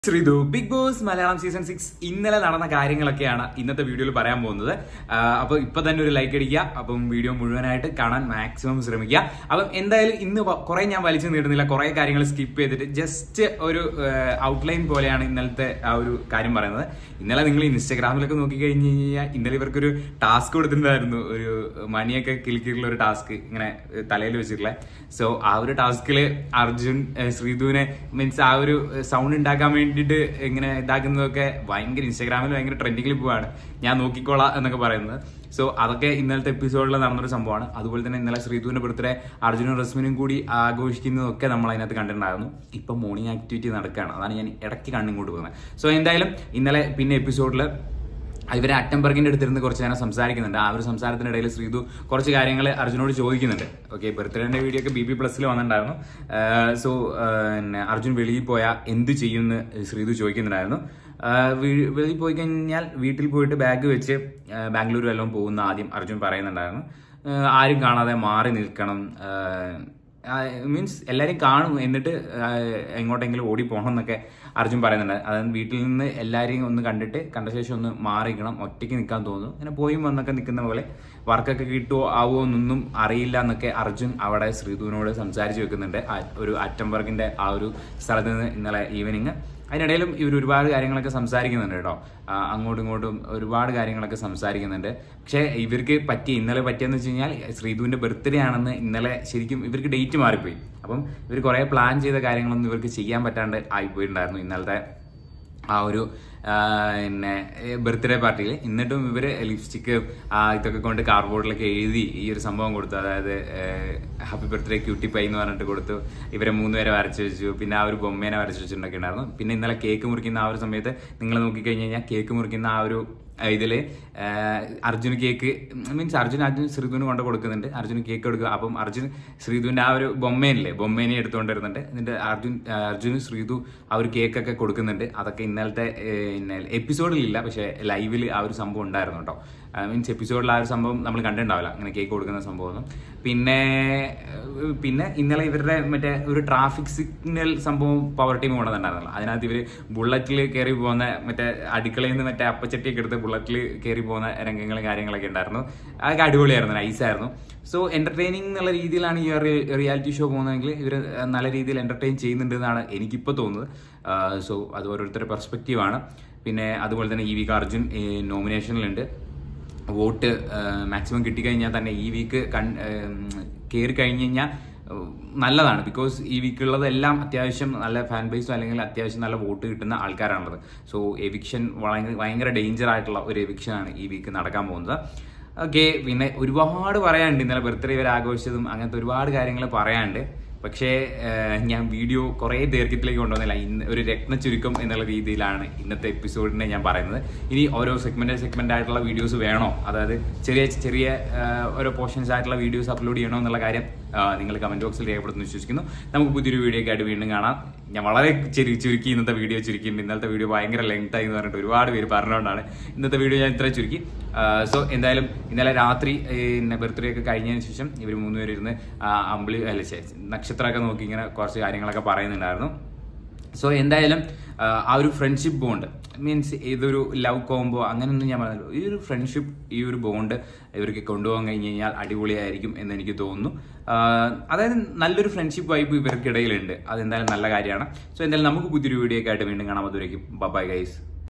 Sreethu Bigg Boss Malayalam season 6 ഇന്നലെ നടന്ന കാര്യങ്ങളൊക്കെയാണ് ഇന്നത്തെ വീഡിയോയിൽ പറയാൻ പോകുന്നത്. അപ്പൊ ഇപ്പൊ തന്നെ ഒരു ലൈക്ക് അടിക്കുക. അപ്പം വീഡിയോ മുഴുവനായിട്ട് കാണാൻ മാക്സിമം ശ്രമിക്കുക. അപ്പം എന്തായാലും ഇന്ന് കുറെ ഞാൻ വലിച്ചു നീട്ടുന്നില്ല, കുറെ കാര്യങ്ങൾ സ്കിപ്പ് ചെയ്തിട്ട് ജസ്റ്റ് ഒരു ഔട്ട്ലൈൻ പോലെയാണ് ഇന്നലത്തെ ആ ഒരു കാര്യം പറയുന്നത്. ഇന്നലെ നിങ്ങൾ ഇൻസ്റ്റാഗ്രാമിലൊക്കെ നോക്കിക്കഴിഞ്ഞ് കഴിഞ്ഞാൽ ഇന്നലെ ഇവർക്കൊരു ടാസ്ക് കൊടുത്തിട്ടുണ്ടായിരുന്നു, ഒരു മണിയൊക്കെ കിളിക്കിട്ടുള്ള ഒരു ടാസ്ക് ഇങ്ങനെ തലയിൽ വെച്ചിട്ടുള്ള. സോ ആ ഒരു ടാസ്കില് അർജുൻ ശ്രീതുവിനെ മീൻസ് ആ ഒരു സൗണ്ട് ഉണ്ടാക്കാൻ വേണ്ടിയിട്ട് ഇങ്ങനെ ഇതാക്കുന്നതൊക്കെ ഭയങ്കര ഇൻസ്റ്റാഗ്രാമിൽ ഭയങ്കര ട്രെൻഡിങ്ങിൽ പോവാണ്. ഞാൻ നോക്കിക്കോളാം എന്നൊക്കെ പറയുന്നത്. സോ അതൊക്കെ ഇന്നലത്തെ എപ്പിസോഡിൽ നടന്നൊരു സംഭവമാണ്. അതുപോലെ തന്നെ ഇന്നലെ ശ്രീതുവിന്റെ ബർത്ത്ഡേ അർജുനും റസ്മിനും കൂടി ആഘോഷിക്കുന്നതൊക്കെ നമ്മൾ അതിനകത്ത് കണ്ടിട്ടുണ്ടായിരുന്നു. ഇപ്പം മോർണിംഗ് ആക്ടിവിറ്റി നടക്കുകയാണ്, അതാണ് ഞാൻ ഇടയ്ക്ക് കണ്ണിങ്ങോട്ട് പോകുന്നത്. സോ എന്തായാലും ഇന്നലെ പിന്നെ എപ്പിസോഡിൽ ഇവരെ അറ്റംബർഗിന്റെ അടുത്തിരുന്ന് കുറച്ച് നേരം സംസാരിക്കുന്നുണ്ട്. ആ ഒരു സംസാരത്തിനിടയിൽ ശ്രീതു കുറച്ച് കാര്യങ്ങൾ അർജുനോട് ചോദിക്കുന്നുണ്ട്. ഓക്കെ, ബർത്ത്ഡേന്റെ വീഡിയോ ഒക്കെ BB+ൽ വന്നിട്ടുണ്ടായിരുന്നു. സോ അർജുൻ വെളിയിൽ പോയാൽ എന്ത് ചെയ്യുമെന്ന് ശ്രീതു ചോദിക്കുന്നുണ്ടായിരുന്നു. വെളിയിൽ പോയി കഴിഞ്ഞാൽ വീട്ടിൽ പോയിട്ട് ബാഗ് വെച്ച് ബാംഗ്ലൂർ വല്ലതും പോകുന്ന ആദ്യം അർജുൻ പറയുന്നുണ്ടായിരുന്നു. ആരും കാണാതെ മാറി നിൽക്കണം, മീൻസ് എല്ലാവരും കാണും എന്നിട്ട് എങ്ങോട്ടെങ്കിലും ഓടി പോകണം എന്നൊക്കെ അർജുൻ പറയുന്നുണ്ട്. അതായത് വീട്ടിൽ നിന്ന് എല്ലാവരെയും ഒന്ന് കണ്ട ശേഷം ഒന്ന് മാറിക്കണം, ഒറ്റയ്ക്ക് നിൽക്കാൻ തോന്നുന്നു. അങ്ങനെ പോയും വന്നൊക്കെ നിൽക്കുന്ന പോലെ വർക്കൊക്കെ കിട്ടുമോ ആവുമോ എന്നൊന്നും അറിയില്ല എന്നൊക്കെ അർജുൻ അവിടെ ശ്രീതുവിനോട് സംസാരിച്ച് വെക്കുന്നുണ്ട്. ഒരു അറ്റംബർഗിന്റെ ആ ഒരു സ്ഥലത്ത് നിന്ന് ഇന്നലെ ഈവനിങ്. അതിനിടയിലും ഇവർ ഒരുപാട് കാര്യങ്ങളൊക്കെ സംസാരിക്കുന്നുണ്ട് കേട്ടോ, അങ്ങോട്ടും ഇങ്ങോട്ടും ഒരുപാട് കാര്യങ്ങളൊക്കെ സംസാരിക്കുന്നുണ്ട്. പക്ഷേ ഇവർക്ക് ഇന്നലെ പറ്റിയെന്ന് വെച്ച് കഴിഞ്ഞാൽ ശ്രീതുവിന്റെ ബർത്ത്ഡേ ആണെന്ന് ഇന്നലെ ശരിക്കും ഇവർക്ക് ഡേറ്റ് മാറിപ്പോയി. അപ്പം ഇവർ കുറെ പ്ലാൻ ചെയ്ത കാര്യങ്ങളൊന്നും ഇവർക്ക് ചെയ്യാൻ പറ്റാണ്ട് ആയിപ്പോയിട്ടുണ്ടായിരുന്നു ഇന്നലത്തെ ആ ഒരു പിന്നെ ബർത്ത്ഡേ പാർട്ടിയിൽ. എന്നിട്ടും ഇവര് ലിപ്സ്റ്റിക്ക് ഇതൊക്കെ കൊണ്ട് കാർഡ്ബോർഡിലൊക്കെ എഴുതി ഈ ഒരു സംഭവം കൊടുത്തു. അതായത് ഹാപ്പി ബർത്ത്ഡേ ക്യൂട്ടി പൈ എന്ന് പറഞ്ഞിട്ട് കൊടുത്തു. ഇവരെ 3 പേരെ വരച്ചു വെച്ചു. പിന്നെ ആ ഒരു ബൊമ്മേനെ വരച്ചു വെച്ചിട്ടൊക്കെ ഉണ്ടായിരുന്നു. പിന്നെ ഇന്നലെ കേക്ക് മുറിക്കുന്ന ആ ഒരു സമയത്ത് നിങ്ങൾ നോക്കിക്കഴിഞ്ഞ് കഴിഞ്ഞാൽ കേക്ക് മുറിക്കുന്ന ആ ഒരു ഇതില് അർജുന് കേക്ക് മീൻസ് അർജുൻ ശ്രീതുവിന് കൊണ്ട് കൊടുക്കുന്നുണ്ട്. അർജുന് കേക്ക് കൊടുക്കുക. അപ്പം അർജുൻ ശ്രീതുവിന്റെ ആ ഒരു ബൊമ്മേനെ എടുത്തുകൊണ്ടിരുന്നുണ്ട്. എന്നിട്ട് അർജുന് ശ്രീതു ആ ഒരു കേക്കൊക്കെ കൊടുക്കുന്നുണ്ട്. അതൊക്കെ ഇന്നലത്തെ എപ്പിസോഡിലില്ല, പക്ഷെ ലൈവിൽ ആ ഒരു സംഭവം ഉണ്ടായിരുന്നു കേട്ടോ. മീൻസ് എപ്പിസോഡിൽ ആ ഒരു സംഭവം നമ്മൾ കണ്ടിട്ടുണ്ടാവില്ല, അങ്ങനെ കേക്ക് കൊടുക്കുന്ന സംഭവം. പിന്നെ ഇന്നലെ ഇവരുടെ മറ്റേ ഒരു ട്രാഫിക് സിഗ്നൽ സംഭവം പവർ ടീം കൊണ്ടുവന്നിട്ടുണ്ടായിരുന്നല്ലോ. അതിനകത്ത് ഇവര് ബുള്ളറ്റിൽ കയറി പോകുന്ന മറ്റേ അടുക്കളയിൽ നിന്ന് മറ്റേ അപ്പച്ചട്ടിയൊക്കെ എടുത്ത് ബുള്ളറ്റിൽ കയറി പോകുന്ന രംഗങ്ങളും കാര്യങ്ങളൊക്കെ ഉണ്ടായിരുന്നു. അതൊക്കെ അടിപൊളിയായിരുന്നു, നൈസായിരുന്നു. സോ എന്റർടൈനിങ് എന്നുള്ള രീതിയിലാണ് ഈ റിയാലിറ്റി ഷോ പോകുന്നതെങ്കിൽ ഇവർ നല്ല രീതിയിൽ എന്റർടൈൻ ചെയ്യുന്നുണ്ട് എന്നാണ് എനിക്കിപ്പോൾ തോന്നുന്നത്. സോ അത് ഓരോരുത്തരുടെ പെർസ്പെക്റ്റീവാണ്. പിന്നെ അതുപോലെ തന്നെ ഈ വീക്ക് അർജുൻ നോമിനേഷനിലുണ്ട്. വോട്ട് മാക്സിമം കിട്ടിക്കഴിഞ്ഞാൽ തന്നെ ഈ വീക്ക് കയറി കഴിഞ്ഞ് കഴിഞ്ഞാൽ നല്ലതാണ്. ബിക്കോസ് ഈ വീക്കുള്ളതെല്ലാം അത്യാവശ്യം നല്ല ഫാൻ ബേസോ അല്ലെങ്കിൽ അത്യാവശ്യം നല്ല വോട്ട് കിട്ടുന്ന ആൾക്കാരാണുള്ളത്. സോ എവിക്ഷൻ ഭയങ്കര ഡേഞ്ചർ ആയിട്ടുള്ള ഒരു എവിക്ഷനാണ് ഈ വീക്ക് നടക്കാൻ പോകുന്നത്. ഓക്കെ, പിന്നെ ഒരുപാട് പറയാനുണ്ട്. ഇന്നലെ ബർത്ത്ഡേ വരെ ആഘോഷിച്ചതും അങ്ങനത്തെ ഒരുപാട് കാര്യങ്ങൾ പറയാനുണ്ട്. പക്ഷേ ഞാൻ വീഡിയോ കുറേ ദൈർഘ്യത്തിലേക്ക് കൊണ്ടുവന്നില്ല. ഒരു രത്ന ചുരുക്കം എന്നുള്ള രീതിയിലാണ് ഇന്നത്തെ എപ്പിസോഡിനെ ഞാൻ പറയുന്നത്. ഇനി ഓരോ സെഗ്മെന്റ് ആയിട്ടുള്ള വീഡിയോസ് വേണോ, അതായത് ചെറിയ ഓരോ പോർഷൻസ് ആയിട്ടുള്ള വീഡിയോസ് അപ്ലോഡ് ചെയ്യണോ എന്നുള്ള കാര്യം നിങ്ങൾ കമന്റ് ബോക്സിൽ രേഖപ്പെടുത്തുന്നു വിശ്വസിക്കുന്നു. നമുക്ക് പുതിയൊരു വീഡിയോ ഒക്കെ ആയിട്ട് വീണ്ടും കാണാം. ഞാൻ വളരെ ചുരുക്കി ഇന്നത്തെ വീഡിയോ ചുരുക്കിയിട്ടുണ്ട്. ഇന്നലത്തെ വീഡിയോ ഭയങ്കര ലെങ്ത് ആയി എന്ന് പറഞ്ഞിട്ട് ഒരുപാട് പേര് പറഞ്ഞുകൊണ്ടാണ് ഇന്നത്തെ വീഡിയോ ഞാൻ ഇത്ര ചുരുക്കി. സോ എന്തായാലും ഇന്നലെ രാത്രി ബർത്ത്ഡേ ഒക്കെ കഴിഞ്ഞതിന് ശേഷം ഇവർ 3 പേര് ഇരുന്ന് നക്ഷത്രമൊക്കെ നോക്കി ഇങ്ങനെ കുറച്ച് കാര്യങ്ങളൊക്കെ പറയുന്നുണ്ടായിരുന്നു. സോ എന്തായാലും ആ ഒരു ഫ്രണ്ട്ഷിപ്പ് ബോണ്ട് മീൻസ് ഇതൊരു ലവ് കോംബോ അങ്ങനെയൊന്നും ഞാൻ പറഞ്ഞല്ലോ. ഈ ഒരു ഫ്രണ്ട്ഷിപ്പ്, ഈ ഒരു ബോണ്ട് ഇവർക്ക് കൊണ്ടുപോകാൻ കഴിഞ്ഞ് കഴിഞ്ഞാൽ അടിപൊളിയായിരിക്കും എന്ന് എനിക്ക് തോന്നുന്നു. അതായത് നല്ലൊരു ഫ്രണ്ട്ഷിപ്പ് വൈബ് ഇവർക്കിടയിലുണ്ട്. അതെന്തായാലും നല്ല കാര്യമാണ്. സോ എന്തായാലും നമുക്ക് പുതിയൊരു വീഡിയോ ഒക്കെ ആയിട്ട് വീണ്ടും കാണാൻ. അതുവരേക്കും ബൈ ഗൈസ്.